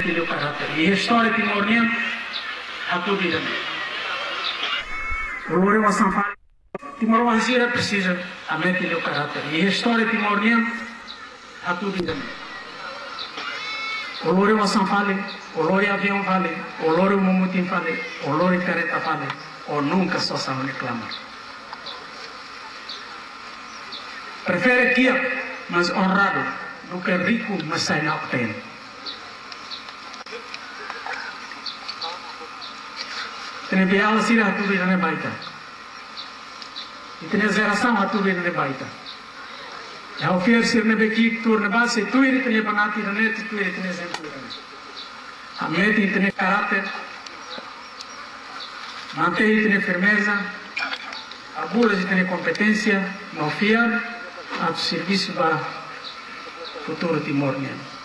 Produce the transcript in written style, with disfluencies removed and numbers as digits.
mete o caráter. E a história timor-oriental a tudo isso. O Lore wa Sanfali Timor-Oriental precisa a mete o caráter. E a história timor-oriental a tudo isso. O Lore wa Sanfali, o Lore avião vale, o Lore mumutim vale, o Lore careta vale, ou nunca só são reclamar. Prefere guia, mas honrado, do que rico, mas sem obter. Tem biala sira a tudo na baita. E tem geração a tudo na baita. Já oferecer na bequi, tu na base, tu ele tem banati na net, tu ele tem exemplo. A mete tem caráter, mantém tem firmeza, a bula tem competência, não fiar, a serviço para o futuro timor-oriental.